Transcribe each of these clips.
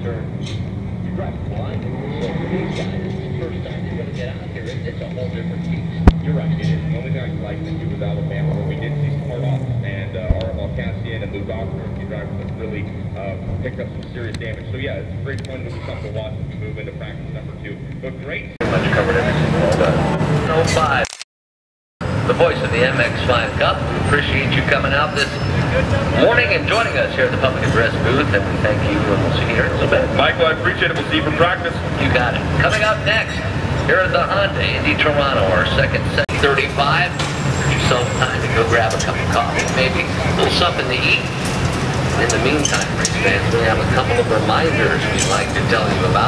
turn. You drive blind. So for these guys, it's the first time they're going to get out here. It's a whole different beast. You're right, it is. The only thing I can liken it to was Alabama, where we did see some hard offs, and R.M. Cassian and Lou Gossner, a few drivers that really picked up some serious damage. So yeah, it's a great point. It'll be something to watch as we move into practice number 2. But great. Much covered everything. Well done. 05. The voice of the MX-5 Cup. We appreciate you coming out this morning and joining us here at the public address booth, and we thank you, and we'll see you here in a little bit. Michael, I appreciate it. We'll see you for practice. You got it. Coming up next, here at the Honda Indy Toronto, our second set 35. Give yourself time to go grab a cup of coffee, maybe a little something to eat. In the meantime, race fans, we have a couple of reminders we'd like to tell you about.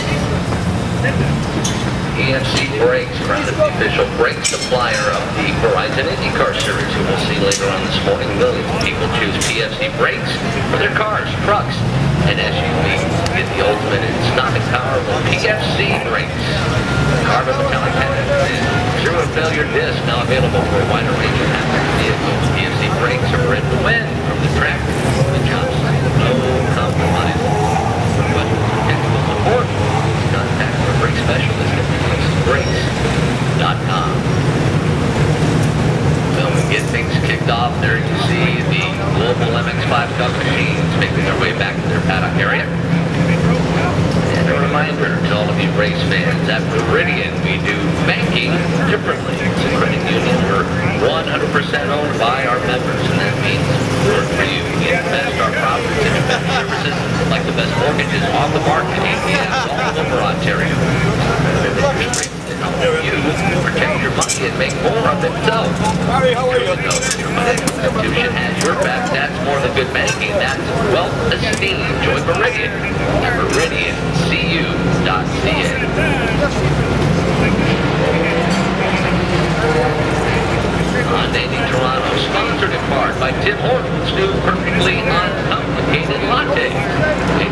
EFC Brakes, proud to be the official brake supplier of the Horizon IndyCar Series, who we'll see later on this morning. Millions of people choose PFC brakes for their cars, trucks, and SUVs. Get the ultimate in stopping power with PFC brakes. Carbon metallic pads and zero failure disc, now available for a wider range of hazardous vehicles. PFC brakes are bred to win from the track to the job site. No compromise. For questions or technical support, contact our brake specialist at brakes.com. Well, we get things kicked off. There you see the global MX-5 Cup machines making their way back to their paddock area. And a reminder to all of you race fans, at Meridian we do banking differently. It's a credit union. We're 100% owned by our members, and that means we work for you. We invest our profits in investment services like the best mortgages on the market, ATMs all over Ontario. You protect your money and make more of themselves. Harry, how are you? Your financial institution has your back. That's more than good banking. That's wealth esteem. Join Meridian at meridiancu.ca. On Indy Toronto, sponsored in part by Tim Hortons' new perfectly uncomplicated latte.